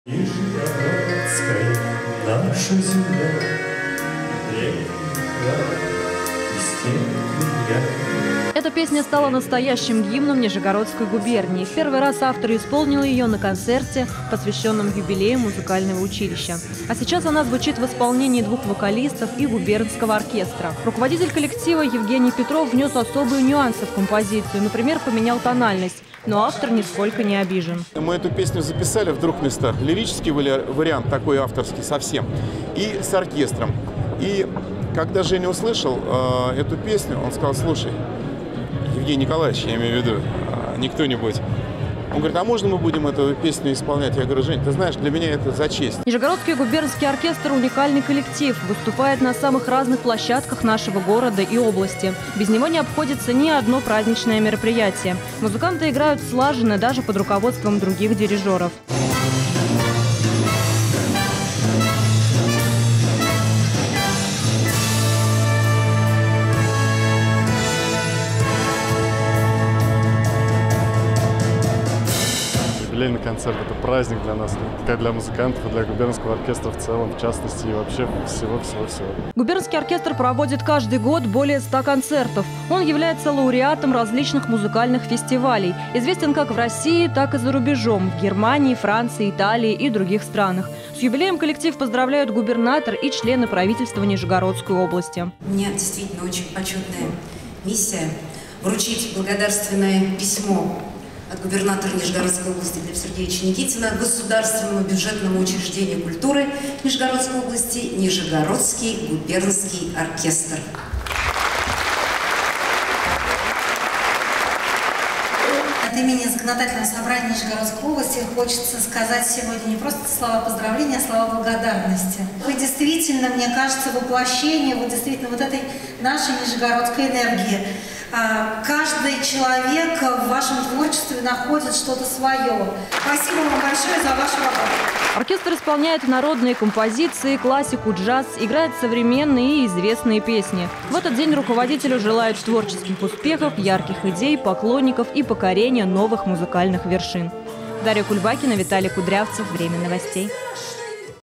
Нижегородская наша земля, и степь. Эта песня стала настоящим гимном Нижегородской губернии. В первый раз автор исполнил ее на концерте, посвященном юбилею музыкального училища. А сейчас она звучит в исполнении двух вокалистов и губернского оркестра. Руководитель коллектива Евгений Петров внес особые нюансы в композицию. Например, поменял тональность. Но автор нисколько не обижен. Мы эту песню записали в двух местах. Лирический вариант, такой авторский совсем, и с оркестром. И когда Женя услышал эту песню, он сказал: слушай, Евгений Николаевич, я имею в виду, не кто-нибудь. Он говорит: а можно мы будем эту песню исполнять? Я говорю: Жень, ты знаешь, для меня это за честь. Нижегородский губернский оркестр – уникальный коллектив. Выступает на самых разных площадках нашего города и области. Без него не обходится ни одно праздничное мероприятие. Музыканты играют слаженно даже под руководством других дирижеров. Юбилейный концерт – это праздник для нас, как для музыкантов и для губернского оркестра в целом, в частности, и вообще всего-всего-всего. Губернский оркестр проводит каждый год более 100 концертов. Он является лауреатом различных музыкальных фестивалей. Известен как в России, так и за рубежом – в Германии, Франции, Италии и других странах. С юбилеем коллектив поздравляют губернатор и члены правительства Нижегородской области. У меня действительно очень почетная миссия вручить благодарственное письмо от губернатора Нижегородской области Глеба Сергеевича Никитина Государственному бюджетному учреждению культуры Нижегородской области Нижегородский губернский оркестр. От имени законодательного собрания Нижегородской области хочется сказать сегодня не просто слова поздравления, а слова благодарности. Вы действительно, мне кажется, воплощение вот этой нашей нижегородской энергии. Каждый человек в вашем творчестве находит что-то свое. Спасибо вам большое за вашу работу. Оркестр исполняет народные композиции, классику, джаз, играет современные и известные песни. В этот день руководителю желают творческих успехов, ярких идей, поклонников и покорения новых музыкальных вершин. Дарья Кульбакина, Виталий Кудрявцев. Время новостей.